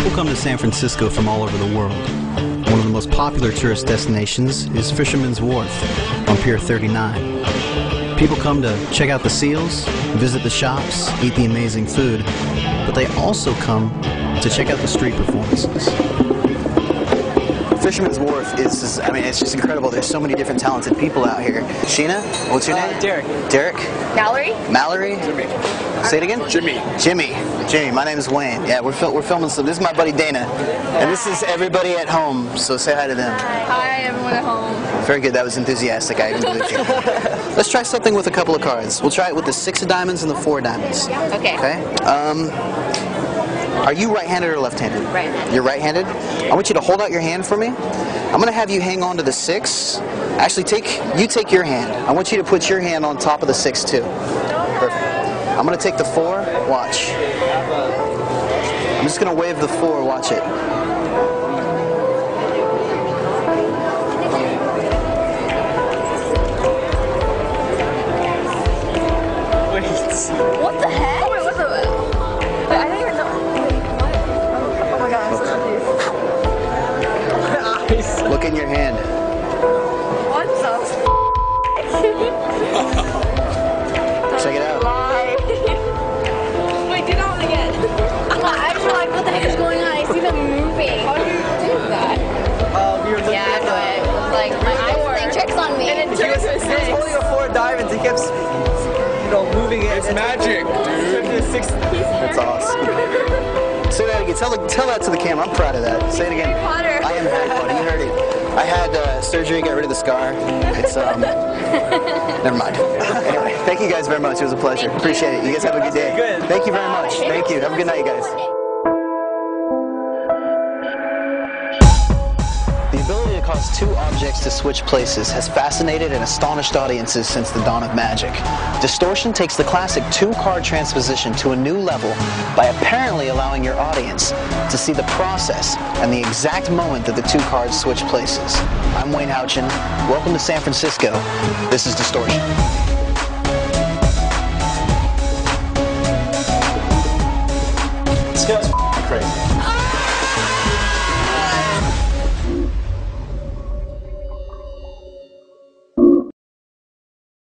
People come to San Francisco from all over the world. One of the most popular tourist destinations is Fisherman's Wharf on Pier 39. People come to check out the seals, visit the shops, eat the amazing food, but they also come to check out the street performances. Fisherman's Wharf is, I mean, it's just incredible. There's so many different talented people out here. Sheena, what's your name? Derek. Derek? Mallory? Mallory? Jimmy. Say it again? Jimmy. Jimmy, my name is Wayne. Yeah, we're filming some. This is my buddy Dana. And this is everybody at home, so say hi to them. Hi, everyone at home. Very good, that was enthusiastic. I even believed you. Let's try something with a couple of cards. We'll try it with the 6 of diamonds and the 4 of diamonds. Okay. Okay? Are you right-handed or left-handed? Right-handed. You're right-handed? I want you to hold out your hand for me. I'm going to have you hang on to the 6. Actually, you take your hand. I want you to put your hand on top of the 6 too. Perfect. I'm going to take the 4. Watch. I'm just going to wave the 4. Watch it. What the heck? Wait, what the... Wait, I don't even know. What? Oh my god, I'm so confused. Look in your hand. What the Check it out. Lie. Wait, do that one again. I just like, what the heck is going on? I see them moving. How do you do that? We were looking Yeah, do it. It's like, my eyes playing tricks on me. And He was holding a 4 of diamonds. He kept, moving it. It's magic, dude. That's awesome. Say that again. Tell that to the camera. I'm proud of that. Say it again. Harry Potter. I am Harry Potter. You heard it. I had surgery, got rid of the scar. It's never mind. Anyway, thank you guys very much. It was a pleasure. Appreciate it. You guys have a good day. Good. Thank you very much. Thank you. Have a good night, you guys. The ability to cause 2 objects to switch places has fascinated and astonished audiences since the dawn of magic. DistorTion takes the classic 2-card transposition to a new level by apparently allowing your audience to see the process and the exact moment that the 2 cards switch places. I'm Wayne Houchin. Welcome to San Francisco. This is DistorTion. This guy's crazy.